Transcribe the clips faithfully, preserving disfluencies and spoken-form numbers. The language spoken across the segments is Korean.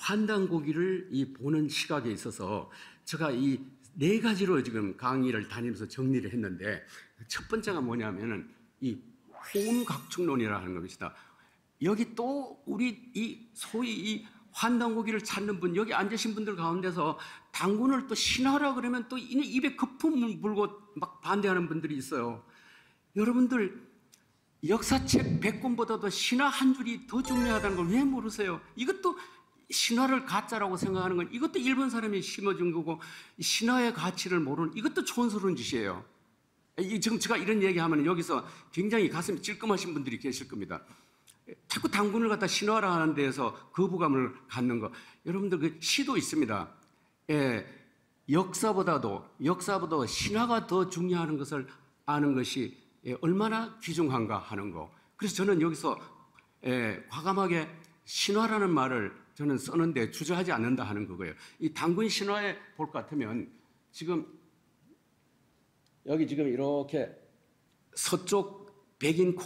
환단고기를 이 보는 시각에 있어서 제가 이 네 가지로 지금 강의를 다니면서 정리를 했는데, 첫 번째가 뭐냐면은 이 호응각축론이라 하는 것이다. 여기 또 우리 이 소위 이 환단고기를 찾는 분, 여기 앉으신 분들 가운데서 당군을 또 신하라 그러면 또 입에 거품 물고 막 반대하는 분들이 있어요. 여러분들 역사책 백 권보다도 신화 한 줄이 더 중요하다는 걸 왜 모르세요? 이것도 신화를 가짜라고 생각하는 건 이것도 일본 사람이 심어준 거고, 신화의 가치를 모르는 이것도 촌스러운 짓이에요. 지금 제가 이런 얘기하면 여기서 굉장히 가슴이 찔끔하신 분들이 계실 겁니다. 자꾸 당군을 갖다 신화라 하는 데에서 거부감을 갖는 거. 여러분들 그 시도 있습니다. 예, 역사보다도 역사보다 신화가 더 중요한 것을 아는 것이 예, 얼마나 귀중한가 하는 거. 그래서 저는 여기서 예, 과감하게 신화라는 말을 저는 쓰는데 주저하지 않는다 하는 거고요. 이 당군 신화에 볼 것 같으면 지금 여기 지금 이렇게 서쪽 백인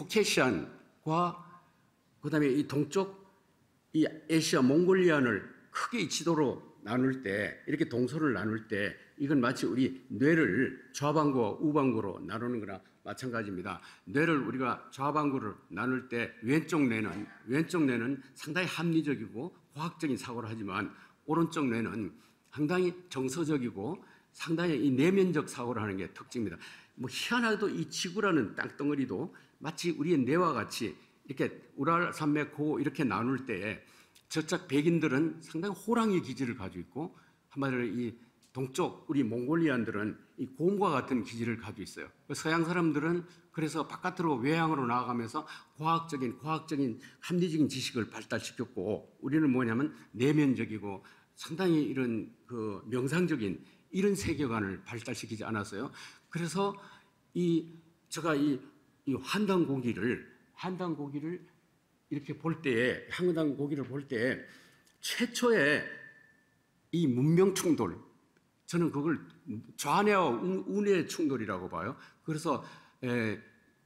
코케시안과 그다음에 이 동쪽 이 아시아 몽골리안을 크게 이 지도로 나눌 때, 이렇게 동서를 나눌 때 이건 마치 우리 뇌를 좌반구와 우반구로 나누는 거나 마찬가지입니다. 뇌를 우리가 좌반구를 나눌 때 왼쪽 뇌는 왼쪽 뇌는 상당히 합리적이고 과학적인 사고를 하지만, 오른쪽 뇌는 상당히 정서적이고 상당히 이 내면적 사고를 하는 게 특징입니다. 뭐 희한하게도 이 지구라는 땅덩어리도 마치 우리의 뇌와 같이 이렇게 우랄 산맥 고 이렇게 나눌 때에 저쪽 백인들은 상당히 호랑이 기질을 가지고 있고, 한마디로 이 동쪽 우리 몽골리안들은 이 곰과 같은 기질을 가지고 있어요. 서양 사람들은 그래서 바깥으로 외향으로 나아가면서 과학적인 과학적인 합리적인 지식을 발달시켰고, 우리는 뭐냐면 내면적이고 상당히 이런 그 명상적인 이런 세계관을 발달시키지 않았어요. 그래서 이 제가 이, 이 환단고기를 환단고기를 이렇게 볼 때에, 환단고기를 볼 때에 최초의 이 문명 충돌, 저는 그걸 좌뇌와 우뇌 충돌이라고 봐요. 그래서 에,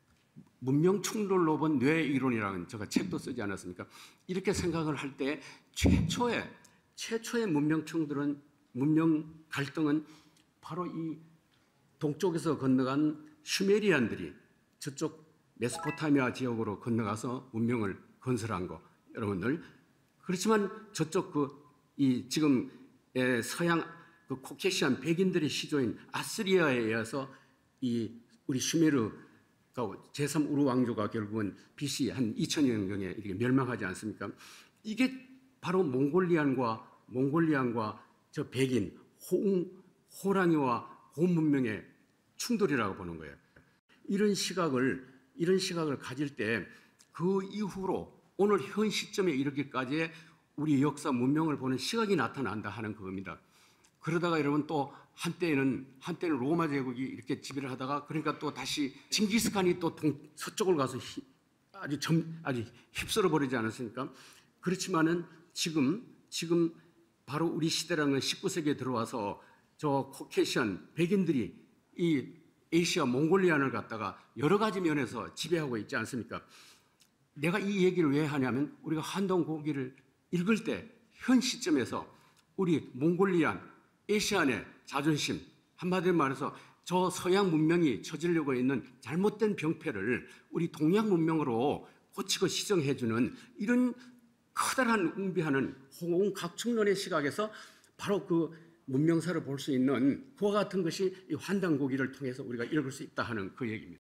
문명 충돌로 본 뇌 이론이라는 제가 책도 쓰지 않았습니까? 이렇게 생각을 할 때 최초의 최초의 문명 충돌은, 문명 갈등은 바로 이 동쪽에서 건너간 슈메리안들이 저쪽 메소포타미아 지역으로 건너가서 문명을 건설한 거, 여러분들. 그렇지만 저쪽 그 이 지금 서양 그 코케시안 백인들의 시조인 아스리아에 의해서 이 우리 슈메르가 제삼 우르 왕조가 결국은 비씨 한 이천 년경에 이렇게 멸망하지 않습니까? 이게 바로 몽골리안과 몽골리안과 저 백인 호, 호랑이와 곰 문명의 충돌이라고 보는 거예요. 이런 시각을 이런 시각을 가질 때 그 이후로 오늘 현 시점에 이르기까지의 우리 역사 문명을 보는 시각이 나타난다 하는 그겁니다. 그러다가 여러분 또 한때는 한때는 로마 제국이 이렇게 지배를 하다가, 그러니까 또 다시 징기스칸이 또 동, 서쪽을 가서 히, 아주 점, 아주 휩쓸어 버리지 않았습니까? 그렇지만은 지금 지금 바로 우리 시대라는 건 십구 세기에 들어와서 저 코케시안 백인들이 이 아시아 몽골리안을 갖다가 여러 가지 면에서 지배하고 있지 않습니까? 내가 이 얘기를 왜 하냐면, 우리가 환단고기를 읽을 때 현 시점에서 우리 몽골리안, 아시안의 자존심, 한마디로 말해서 저 서양 문명이 저지르려고 있는 잘못된 병폐를 우리 동양 문명으로 고치고 시정해주는 이런 커다란 웅비하는 호응각축론의 시각에서 바로 그 문명사를 볼 수 있는 그와 같은 것이 이 환단고기를 통해서 우리가 읽을 수 있다 하는 그 얘기입니다.